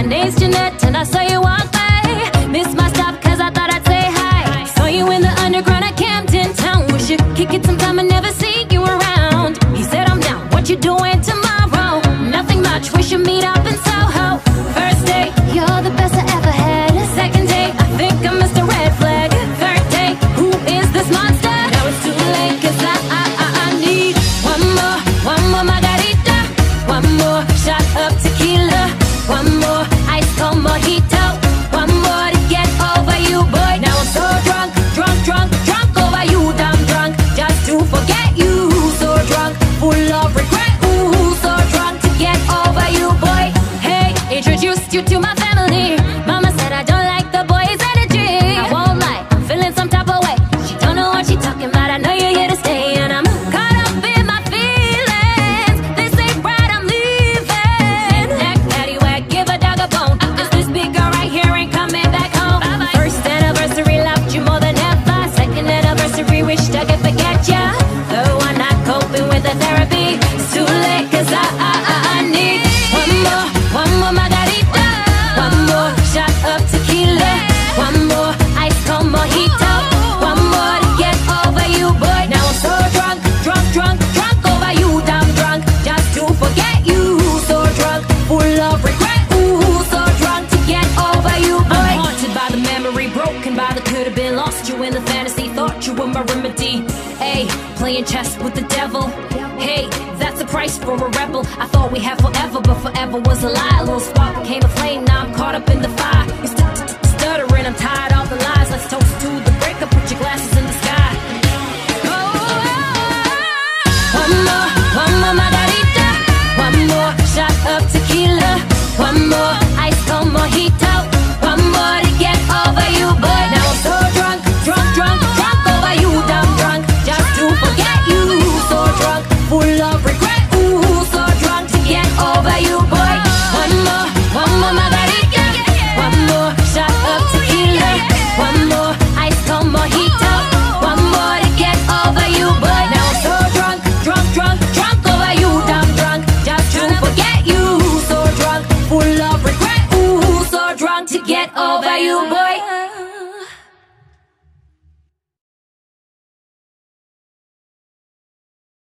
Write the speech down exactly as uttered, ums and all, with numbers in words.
name's Jeanette and I saw you walk by. Missed my stop cause I thought I'd say hi. Saw you in the underground at Camden Town. We should kick it sometime and never see you around. He said I'm down, what you doing tomorrow? Nothing much, we should meet up in Soho. First day, you're the best I ever had. Second day, I think I'm Mister Red Flag. Third day, who is this monster? Now it's too late cause I, I, I, I need one more, one more margarita. One more shot of tequila. One more ice cold mojito. One more to get over you, boy. Now I'm so drunk, drunk, drunk, drunk over you. Damn drunk, just to forget you. So drunk, full of regret. Ooh, so drunk to get over you, boy. Hey, introduced you to my family. Mama said I don't like the boy's energy. I won't lie, I'm feeling some type of way. She don't know what she talking about. I know you're here to stay, and I'm caught up in my feelings. This ain't right, I'm leaving. Neck, paddywhack, give a dog a bone. Cause this big girl right here ain't coming back home. First anniversary, loved you more than ever. Second anniversary, wished I could forget ya. Third one, not coping with the therapy. It's too late, cause I, I, I, I need one more, one more margarita. One more shot of tequila. One more ice cold mojito. One more to get over you, boy. Now I'm so drunk, drunk, drunk, drunk over you. Damn drunk, just to forget you. So drunk, full of regret. Ooh, so drunk to get over you, boy. I'm haunted by the memory, broken by the could have been. Lost you in the fantasy, thought you were my remedy. Hey, playing chess with the devil. Hey, that's the price for a rebel. I thought we had forever, but forever was a lie. A little spark became a flame, now I'm caught up in the fire.